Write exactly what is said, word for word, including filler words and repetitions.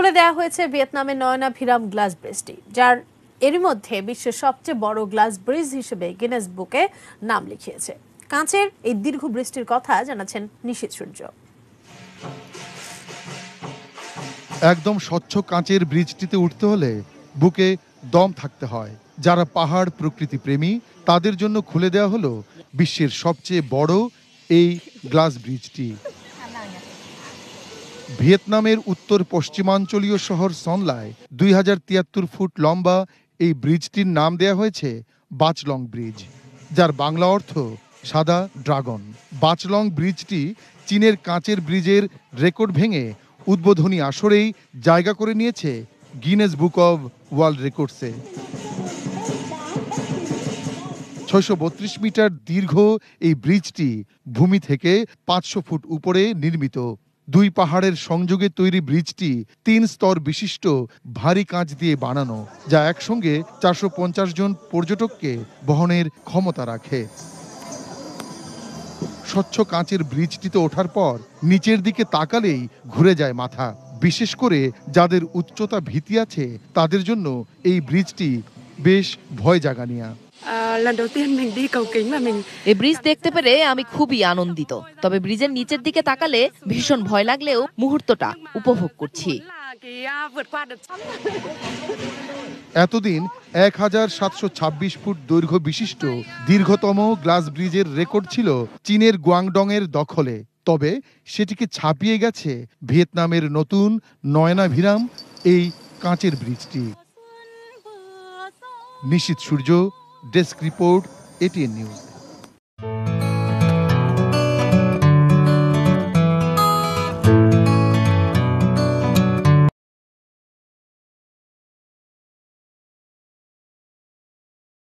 খুলে দেওয়া হয়েছে ভিয়েতনামের নয়নাভিরাম গ্লাস ব্রিজটি, যার এরই মধ্যে বিশ্বের সবচেয়ে বড় গ্লাস ব্রিজ হিসেবে গিনেস বুকে নাম লিখিয়েছে। কাঁচের এই দীর্ঘ ব্রিজটির কথা জানাচ্ছেন নিশীথ সূর্য। একদম স্বচ্ছ কাঁচের ব্রিজটিতে উঠতে হলে বুকে দম থাকতে হয়। যারা পাহাড় প্রকৃতি প্রেমী তাদের জন্য খুলে দেওয়া হলো বিশ্বের সবচেয়ে বড় এই গ্লাস ব্রিজটি। ভিয়েতনামের উত্তর পশ্চিমাঞ্চলীয় শহর সনলায় দুই হাজার তিয়াত্তর ফুট লম্বা এই ব্রিজটির নাম দেয়া হয়েছে বাচলং ব্রিজ, যার বাংলা অর্থ সাদা ড্রাগন। বাচলং ব্রিজটি চীনের কাঁচের ব্রিজের রেকর্ড ভেঙে উদ্বোধনী আসরেই জায়গা করে নিয়েছে গিনেস বুক অব ওয়ার্ল্ড রেকর্ডসে। ছয়শো বত্রিশ মিটার দীর্ঘ এই ব্রিজটি ভূমি থেকে পাঁচশো ফুট উপরে নির্মিত। দুই পাহাড়ের সংযোগে তৈরি ব্রিজটি তিন স্তর বিশিষ্ট ভারী কাঁচ দিয়ে বানানো, যা একসঙ্গে চারশো পঞ্চাশ জন পর্যটককে বহনের ক্ষমতা রাখে। স্বচ্ছ কাঁচের ব্রিজটিতে ওঠার পর নিচের দিকে তাকালেই ঘুরে যায় মাথা। বিশেষ করে যাদের উচ্চতা ভীতি আছে তাদের জন্য এই ব্রিজটি বেশ ভয় জাগানিয়া। এই ব্রিজ দেখতে পেরে আমি খুবই আনন্দিত, তবে ব্রিজের নিচের দিকে তাকালে ভীষণ ভয় লাগলেও মুহূর্তটা উপভোগ করছি। এতদিন এক হাজার সাতশো ছাব্বিশ ফুট দৈর্ঘ্য বিশিষ্ট দীর্ঘতম গ্লাস ব্রিজের রেকর্ড ছিল চীনের গুয়াংডং এর দখলে, তবে সেটিকে ছাপিয়ে গেছে ভিয়েতনামের নতুন নয়নাভিরাম এই কাঁচের ব্রিজটি। Nishith Surya, desk report, ATN news.